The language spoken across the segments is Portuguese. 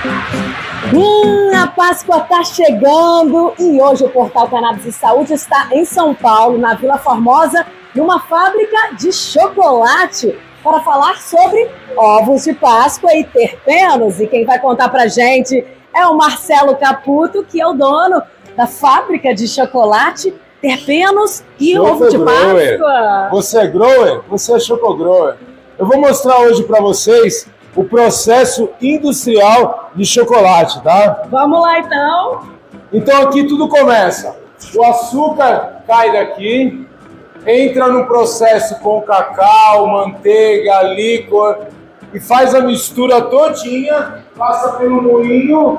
A Páscoa está chegando e hoje o Portal Cannabis e Saúde está em São Paulo, na Vila Formosa, numa fábrica de chocolate, para falar sobre ovos de Páscoa e terpenos. E quem vai contar pra gente é o Marcelo Caputo, que é o dono da fábrica de chocolate, terpenos e ovo de Páscoa. Você é grower? Você é chocogrower. Eu vou mostrar hoje para vocês o processo industrial de chocolate, tá? Vamos lá, então. Então aqui tudo começa. O açúcar cai daqui, entra no processo com cacau, manteiga, líquor e faz a mistura todinha, passa pelo moinho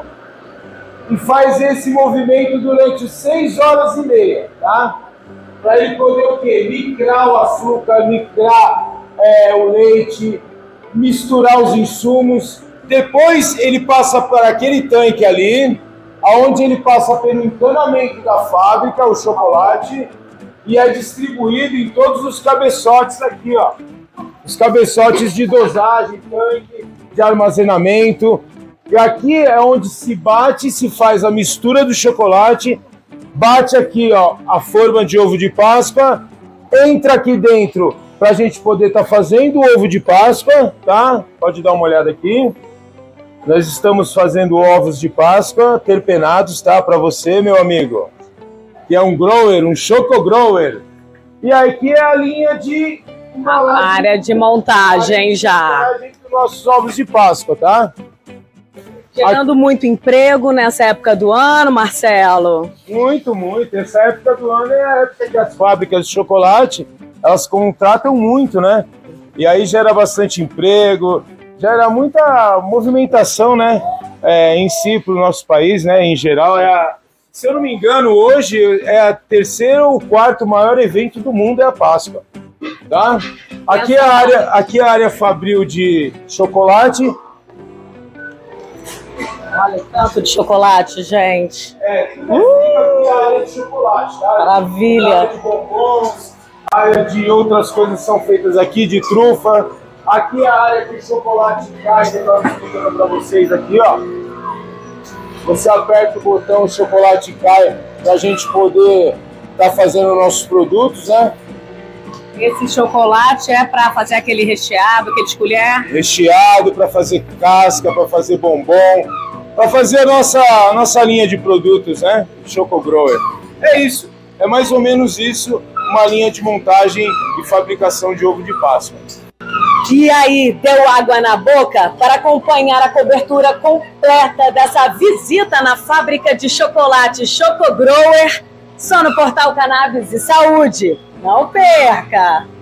e faz esse movimento durante 6 horas e meia, tá? Para ele poder o quê? Micrar o açúcar, micrar o leite, misturar os insumos. Depois ele passa por aquele tanque ali, onde ele passa pelo encanamento da fábrica, o chocolate, e é distribuído em todos os cabeçotes aqui, ó. Os cabeçotes de dosagem, tanque, de armazenamento. E aqui é onde se bate, se faz a mistura do chocolate, bate aqui, ó, a forma de ovo de Páscoa, entra aqui dentro para a gente poder estar fazendo o ovo de Páscoa, tá? Pode dar uma olhada aqui. Nós estamos fazendo ovos de Páscoa terpenados, tá? Para você, meu amigo, que é um grower, um chocogrower. E aqui é a linha de área de montagem já. Dos nossos ovos de Páscoa, tá? Gerando muito emprego nessa época do ano, Marcelo? Muito, muito. Essa época do ano é a época que as fábricas de chocolate, elas contratam muito, né? E aí gera bastante emprego, gera muita movimentação, né? Em si, para o nosso país, né? Em geral, se eu não me engano, hoje é a terceiro ou quarto maior evento do mundo, é a Páscoa, tá? Aqui é a área fabril de chocolate. Olha, tanto de chocolate, gente. Aqui é a área de chocolate, tá? Maravilha. A área de bombons, a área de outras coisas são feitas aqui, de trufa. Aqui é a área que o chocolate cai, que eu estou explicando para vocês aqui, ó. Você aperta o botão, o chocolate cai, para a gente poder estar fazendo nossos produtos, né? Esse chocolate é para fazer aquele recheado que eles colher? Recheado, para fazer casca, para fazer bombom, para fazer a nossa linha de produtos, né? Chocogrower. É isso, é mais ou menos isso, uma linha de montagem e fabricação de ovo de Páscoa. E aí, deu água na boca para acompanhar a cobertura completa dessa visita na fábrica de chocolate Chocogrower, só no Portal Cannabis e Saúde. Não perca!